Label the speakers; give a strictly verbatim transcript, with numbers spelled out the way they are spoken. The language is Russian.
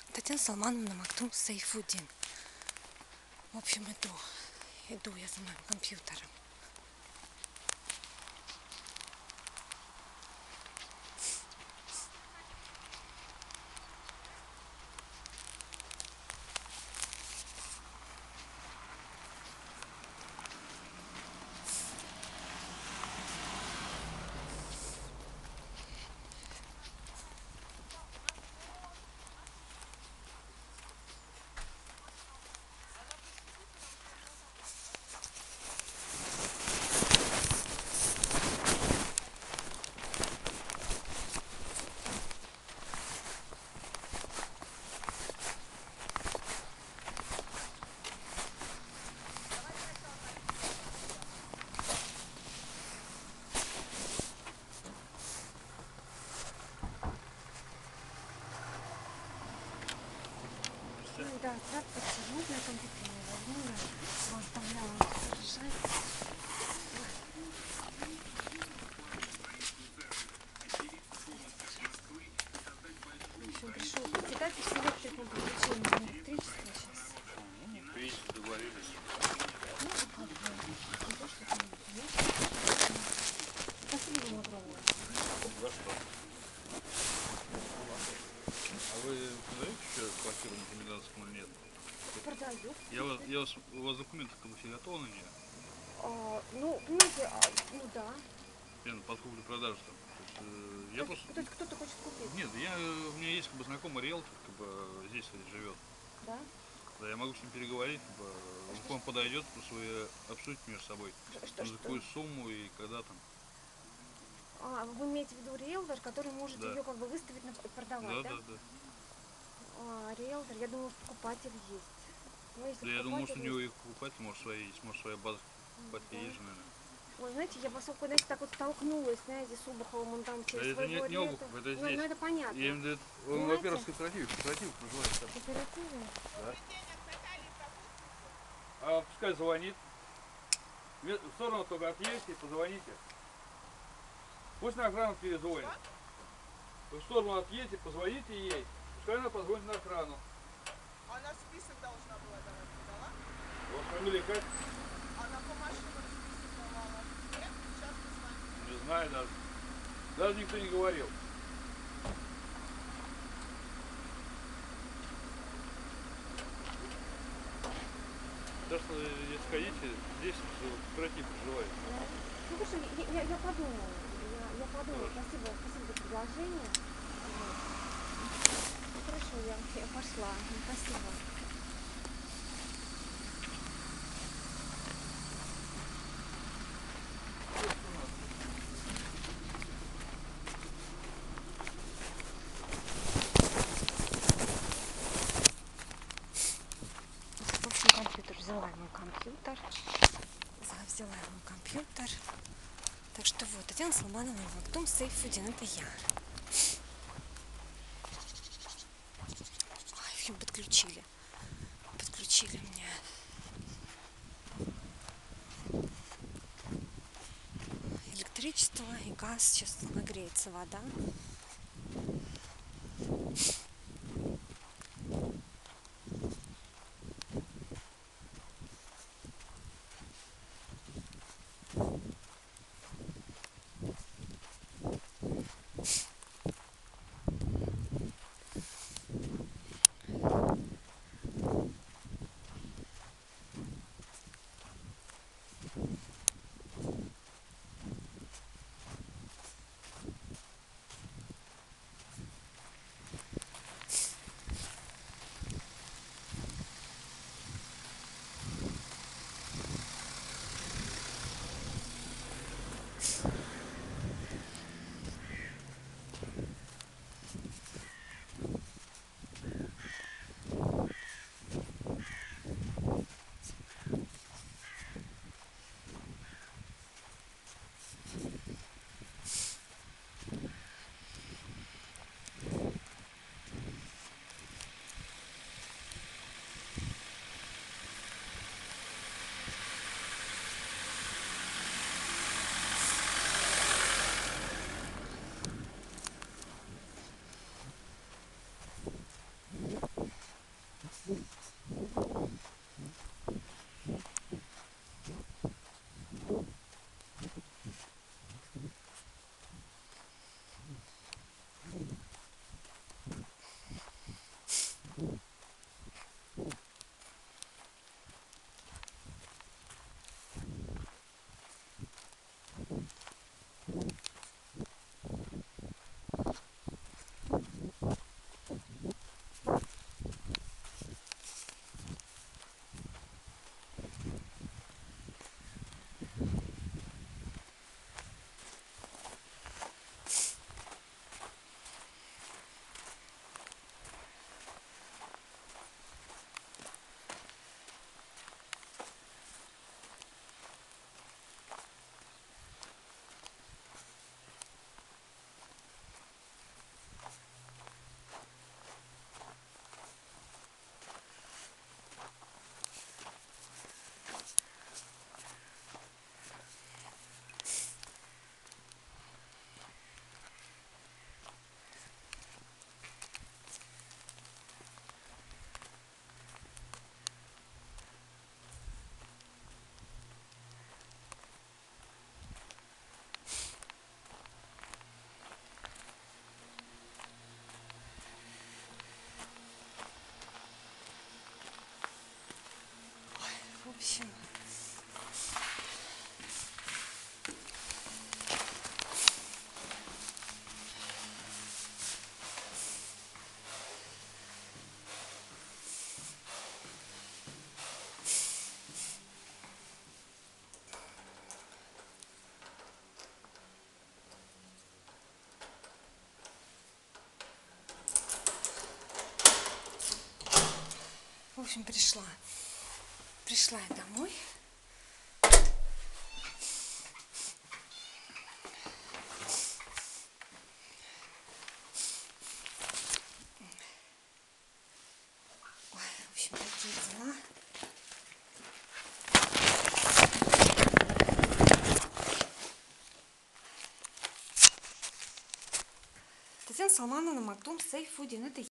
Speaker 1: Татьяна Салмановна Мактум Сайфуддин. В общем, иду. Иду я за моим компьютером. Да, так подсижу на компьютере, возьму, я оставляла держать. В общем, пришел председатель с электриком подключения электричества сейчас.
Speaker 2: Ну, в принципе, договорились.
Speaker 1: Ну, как бы, не то, что там есть. Спасибо вам огромное.
Speaker 2: За что? А вы продаете еще квартиру на Комендантском или нет?
Speaker 1: Продаю.
Speaker 2: Я вас, я вас, у вас документы как бы все готовы на нее?
Speaker 1: А, ну, понимаете, а, ну да.
Speaker 2: Нет, под куплю-продажу там. То есть, э, я
Speaker 1: То,
Speaker 2: просто...
Speaker 1: то есть кто-то хочет купить?
Speaker 2: Нет, я, у меня есть как бы знакомый риэлтор, как бы здесь живет.
Speaker 1: Да?
Speaker 2: Да, я могу с ним переговорить, как бы, он
Speaker 1: Что,
Speaker 2: к вам подойдет, просто вы обсудите между собой,
Speaker 1: что,
Speaker 2: за
Speaker 1: что?
Speaker 2: какую сумму и когда там.
Speaker 1: А, вы имеете в виду риэлтор, который может
Speaker 2: Да.
Speaker 1: ее как бы выставить на продавать,
Speaker 2: Да,
Speaker 1: да?
Speaker 2: да, да.
Speaker 1: А, риэлтор, я думала, покупатель есть. Ну, если
Speaker 2: Да, я думаю, может у
Speaker 1: покупатель
Speaker 2: него
Speaker 1: есть,
Speaker 2: и покупатель, может своя есть, может своя база покупателей
Speaker 1: да.
Speaker 2: есть же, наверное.
Speaker 1: Ой, знаете, я поскольку, знаете, так вот столкнулась, знаете, с Обуховым, он там
Speaker 2: Да
Speaker 1: через
Speaker 2: это
Speaker 1: своего
Speaker 2: не, не
Speaker 1: риэлтора.
Speaker 2: Обухов, это
Speaker 1: Ну,
Speaker 2: здесь.
Speaker 1: ну, это понятно.
Speaker 2: Я имею в виду, он,
Speaker 1: Понимаете?
Speaker 2: во-первых, с кооперативов, кооператив проживает там.
Speaker 1: Кооперативы?
Speaker 2: Да. А пускай звонит. В сторону только отъедете и позвоните. Пусть на охрану перезвонит. Вы в сторону отъедете, позвоните ей. Пускай она позвонит на охрану.
Speaker 3: Она список должна была давать, не дала?
Speaker 2: У вас фамилия как?
Speaker 3: Она по машинам список давала. Нет, сейчас позвоню.
Speaker 2: Не знаю даже. Даже никто не говорил. Так что, если хотите, здесь кооператив проживает.
Speaker 1: Да. Ну, слушай, я, я, я подумала. Я, я подумала. Спасибо, спасибо за предложение. Вот. Ну, хорошо, я, я пошла. Спасибо. В общем, компьютер. Взяла мой компьютер. Взяла мой компьютер. Так что вот, Татьяна Салмановна Мактум Сайфуддин, это я. Ой, в общем, подключили. Подключили мне электричество и газ. Сейчас нагреется вода. общем, в общем, пришла. Пришла я домой. Ой, в общем, такие дела. Татьяна Салмановна, Мактум, Сейфудин. Это